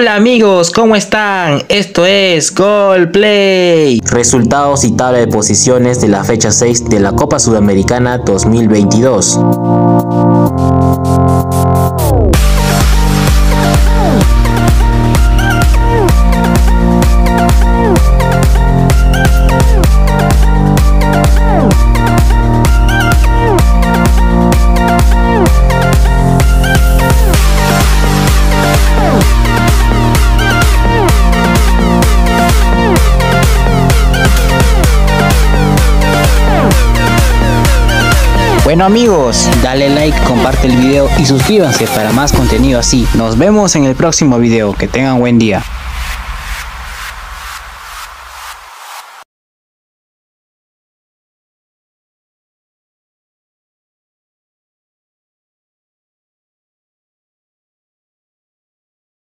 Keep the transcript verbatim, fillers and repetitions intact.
Hola amigos, ¿cómo están? Esto es Gol Play. Resultados y tabla de posiciones de la fecha seis de la Copa Sudamericana dos mil veintidós. Bueno amigos, dale like, comparte el video y suscríbanse para más contenido así. Nos vemos en el próximo video. Que tengan buen día.